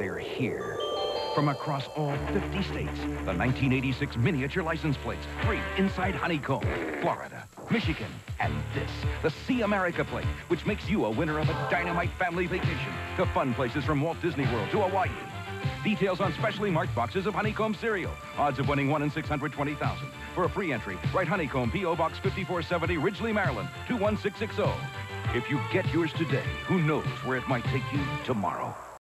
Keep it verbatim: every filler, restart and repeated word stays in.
they're here. From across all fifty states, the nineteen eighty-six miniature license plates, three inside Honeycomb, Florida, Michigan, and this, the See America plate, which makes you a winner of a dynamite family vacation to fun places from Walt Disney World to Hawaii. Details on specially marked boxes of Honeycomb cereal. Odds of winning one in six hundred twenty thousand. For a free entry, write Honeycomb, P O Box fifty-four seventy, Ridgely, Maryland, two one six six zero. If you get yours today, who knows where it might take you tomorrow.